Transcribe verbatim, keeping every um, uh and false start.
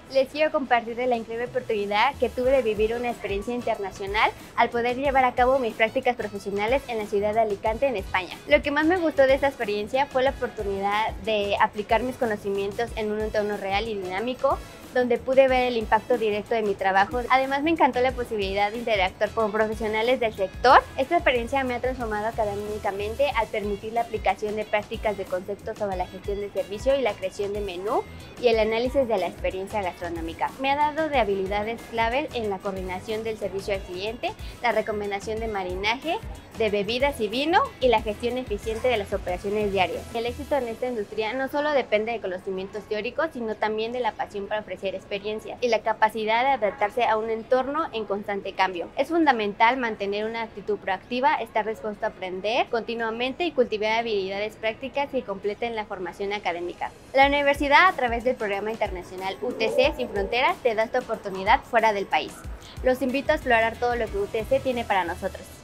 Les quiero compartir de la increíble oportunidad que tuve de vivir una experiencia internacional al poder llevar a cabo mis prácticas profesionales en la ciudad de Alicante, en España. Lo que más me gustó de esta experiencia fue la oportunidad de aplicar mis conocimientos en un entorno real y dinámico, donde pude ver el impacto directo de mi trabajo. Además, me encantó la posibilidad de interactuar con profesionales del sector. Esta experiencia me ha transformado académicamente al permitir la aplicación de prácticas de conceptos sobre la gestión de servicio y la creación de menú y el análisis de la experiencia gastronómica. Me ha dado de habilidades claves en la coordinación del servicio al cliente, la recomendación de marinaje, de bebidas y vino y la gestión eficiente de las operaciones diarias. El éxito en esta industria no solo depende de conocimientos teóricos, sino también de la pasión para ofrecer experiencias y la capacidad de adaptarse a un entorno en constante cambio. Es fundamental mantener una actitud proactiva, estar dispuesto a aprender continuamente y cultivar habilidades prácticas que completen la formación académica. La universidad, a través del programa internacional U T C Sin Fronteras, te da esta oportunidad fuera del país. Los invito a explorar todo lo que U T C tiene para nosotros.